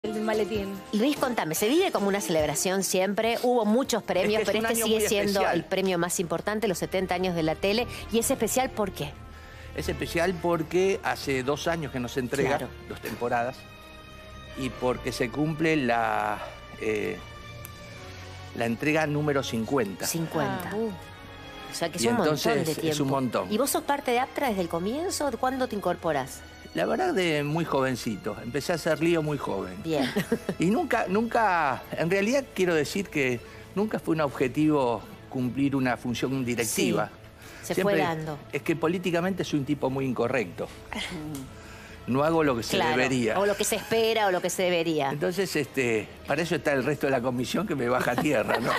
El maletín. Luis, contame, ¿se vive como una celebración siempre? Hubo muchos premios, pero este sigue siendo el premio más importante, los 70 años de la tele. ¿Y es especial por qué? Es especial porque hace 2 años que nos entrega 2 temporadas y porque se cumple la entrega número 50. 50. O sea que es Y un montón entonces de tiempo. es un montón. ¿Y vos sos parte de Aptra desde el comienzo? ¿Cuándo te incorporás? La verdad, de muy jovencito. Empecé a hacer lío muy joven. Bien. Y nunca, en realidad quiero decir que nunca fue un objetivo cumplir una función directiva. Sí, se fue dando. Es que políticamente soy un tipo muy incorrecto. No hago lo que se debería. O lo que se espera o lo que se debería. Entonces, para eso está el resto de la comisión que me baja a tierra, ¿no?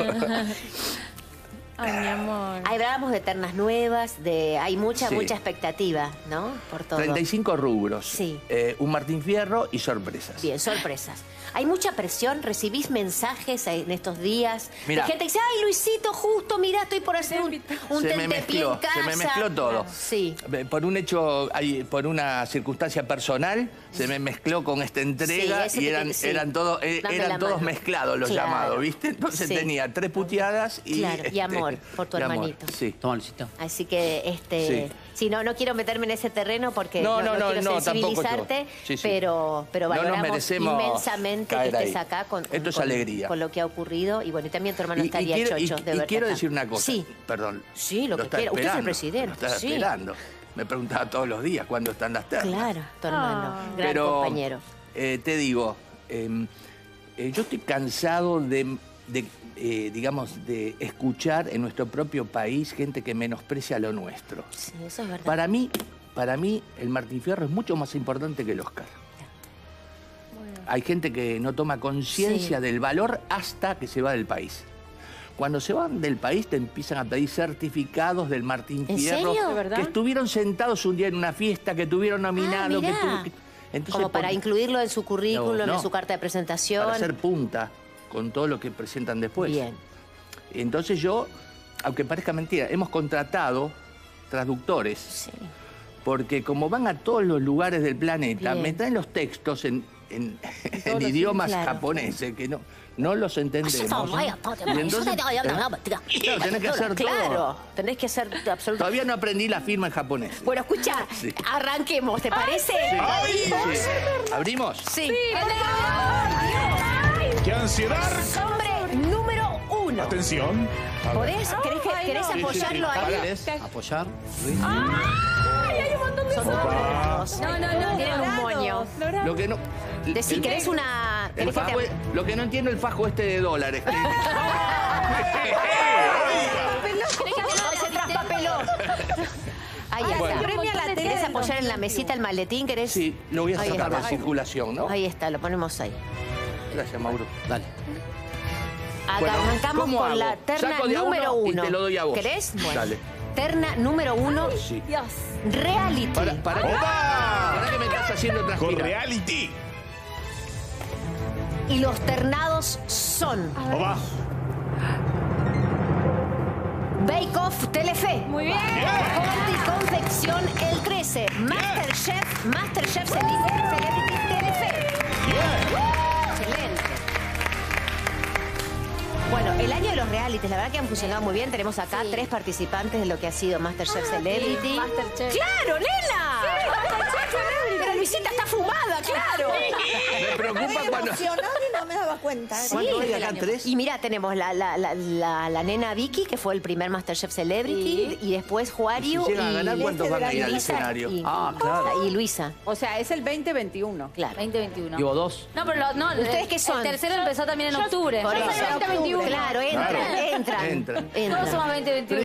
Ay, mi amor. Hablábamos de Eternas Nuevas, hay mucha expectativa, ¿no? Por todo. 35 rubros. Sí. Un Martín Fierro y sorpresas. Bien, sorpresas. ¿Hay mucha presión? ¿Recibís mensajes en estos días? Mirá, de gente que dice, ay, Luisito, justo, mirá, estoy por hacer un tentepié en casa. Se me mezcló todo. Sí. Por un hecho, por una circunstancia personal, se me mezcló con esta entrega y eran todos mezclados los llamados, ¿viste? Entonces tenía 3 puteadas y... Claro, y amor por tu hermanito. Sí. Toma, Luisito. Así que, sí, no quiero meterme en ese terreno porque no quiero sensibilizarte, pero valoramos inmensamente que estés acá con lo que ha ocurrido. Y bueno, y también tu hermano estaría chocho de verte. Y quiero decir una cosa, sí. perdón. Sí, lo que quiera. Usted es el presidente. Lo estaba esperando. Me preguntaba todos los días cuándo están las ternas. Claro, tu hermano, gran compañero. Te digo, yo estoy cansado digamos, de escuchar en nuestro propio país gente que menosprecia lo nuestro. Sí, eso es verdad. Para mí, el Martín Fierro es mucho más importante que el Oscar. Bueno. Hay gente que no toma conciencia del valor hasta que se va del país. Cuando se van del país te empiezan a pedir certificados del Martín Fierro. ¿En serio? ¿Verdad? Que estuvieron sentados un día en una fiesta, que tuvieron nominado. Entonces, como para incluirlo en su currículum, en su carta de presentación. Para hacer punta con todo lo que presentan después. Bien. Entonces yo, aunque parezca mentira, hemos contratado traductores. Sí. Porque como van a todos los lugares del planeta, me traen los textos en idiomas japoneses que no los entendemos. Y entonces, tenés que hacer todo. Claro, tenés que hacer absolutamente. Todavía no aprendí la firma en japonés. Bueno, escucha, arranquemos, ¿te parece? Sí. ¿Abrimos? Sí. ¡Qué ansiedad! Hombre número 1. Atención. ¿Querés apoyarlo ahí? Apoyar. ¡Ay, hay un montón de Son No, tienen un moño. Lo que no... Decí, ¿querés una...? Lo que no entiendo el fajo de dólares. Se traspapeló. Ahí está. Premia la tele. ¿Querés apoyar en la mesita el maletín? ¿Querés? Sí, lo voy a sacar de circulación, ¿no? Ahí está, lo ponemos ahí. Gracias, Mauro. Dale. Arrancamos con la terna número 1. Y te lo doy a vos. ¿Querés? Bueno. Dale. Terna número 1. Sí. Dios. Reality. Para que me estás haciendo Con transpirar. reality. Y los ternados son... Oba. Bake Off Telefe. Muy bien. Corte y confección el 13. Masterchef Celebrity Telefe. Excelente. Bueno, el año de los realities, la verdad que han funcionado muy bien. Tenemos acá 3 participantes de lo que ha sido Masterchef Celebrity. Masterchef. ¡Claro, nena! Sí, Masterchef Celebrity. Pero Luisita está fumada, claro. Me preocupa cuando... y no me daba cuenta. Sí, ¿Cuánto hay acá? 3. Y mira, tenemos la nena Vicky, que fue el primer Masterchef Celebrity, y después Juariu Si llegan a ganar, ¿cuántos van a ir al escenario? Y Luisa. O sea, es el 2021. Claro. 2021. Llevo 2. No, pero ¿Ustedes qué son? El tercero empezó también en octubre. Por Yo soy eso. 2021. Claro, entran. Todos somos 2021.